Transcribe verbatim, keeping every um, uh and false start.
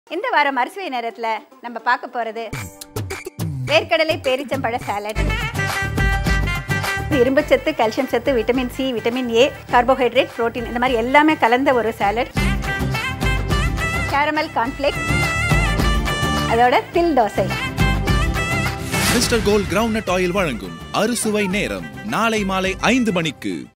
இந்த வாரம் அரிசுவை நேரத்துல நம்ம பார்க்க போறது வேர்க்கடலை பேரிச்சம்பழ சாலட். இரும்பு சத்து, கால்சியம் சத்து, vitamin C, vitamin A, carbohydrate, protein இந்த மாதிரி எல்லாமே கலந்த ஒரு சாலட். கேரமல் கார்ன்ஃப்ளேக்ஸ், அதோட தில் dosa. Mister Gold groundnut oil வழங்கும் அறுசுவை நேரம் நாளை மாலை ஐந்து மணிக்கு.